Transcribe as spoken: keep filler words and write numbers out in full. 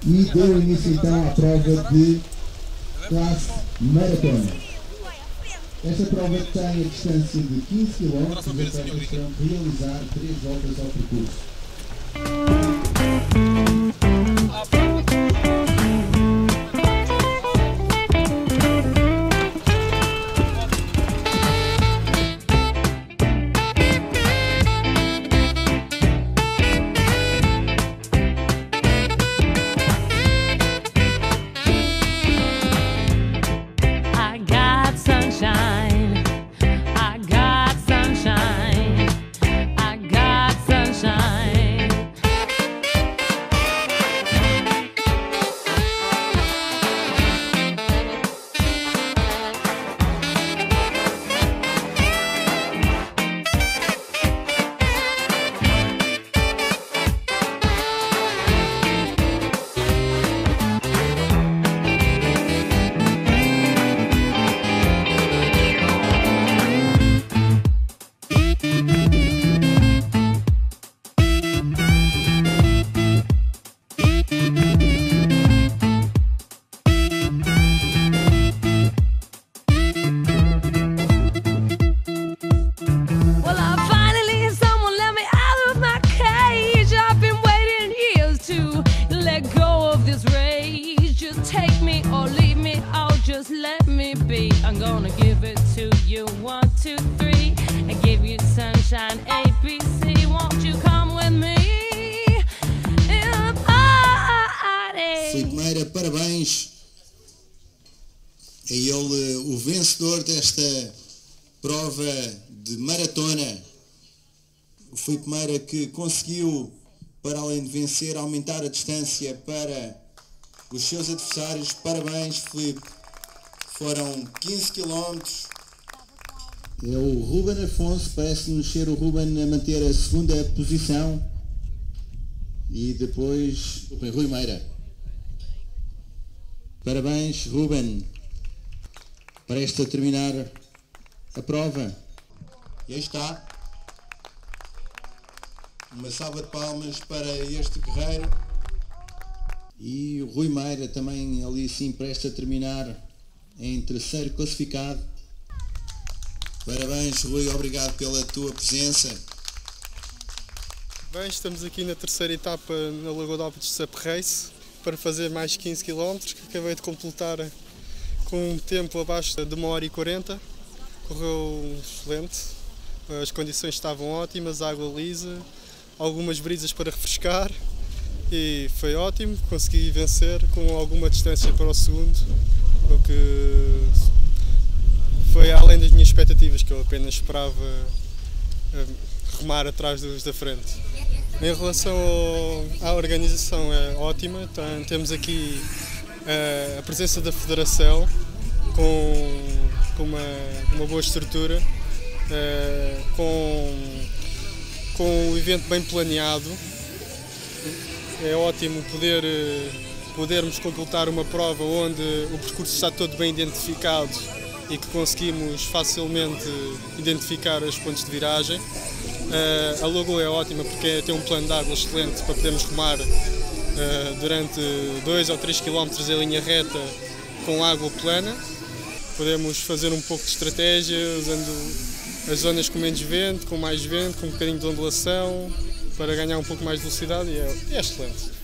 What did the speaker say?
E deu início então à prova de classe maratona. Esta prova tem a distância de quinze quilómetros e os atletas terão de realizar três voltas ao percurso. Just let me be. I'm gonna give it to you. One, two, three. I give you sunshine, A, B, C. Won't you come with me in a party? Filipe Meira, parabéns. É ele o vencedor desta prova de maratona. O Filipe Meira que conseguiu, para além de vencer, aumentar a distância para os seus adversários. Parabéns, Filipe. Foram quinze quilómetros. É o Ruben Afonso, parece-nos ser o Ruben a manter a segunda posição. E depois o Rui Meira. Parabéns, Ruben, para esta terminar a prova. E aí está. Uma salva de palmas para este guerreiro. E o Rui Meira também ali sim presta a terminar em terceiro classificado. Parabéns, Rui, obrigado pela tua presença. Bem, estamos aqui na terceira etapa na Lagoa de Óbidos Sup Race para fazer mais quinze quilómetros, que acabei de completar com um tempo abaixo de uma hora e quarenta. Correu excelente, as condições estavam ótimas, água lisa, algumas brisas para refrescar e foi ótimo, consegui vencer com alguma distância para o segundo, o que foi além das minhas expectativas, que eu apenas esperava remar atrás dos da frente. Em relação ao, à organização, é ótima. Então, temos aqui a presença da Federação com, com uma, uma boa estrutura, com, com o evento bem planeado. É ótimo poder, podermos completar uma prova onde o percurso está todo bem identificado e que conseguimos facilmente identificar os pontos de viragem. Uh, a Lagoa é ótima porque tem um plano de água excelente para podermos remar uh, durante dois ou três quilómetros em linha reta com água plana. Podemos fazer um pouco de estratégia usando as zonas com menos vento, com mais vento, com um bocadinho de ondulação, para ganhar um pouco mais de velocidade e é, é excelente.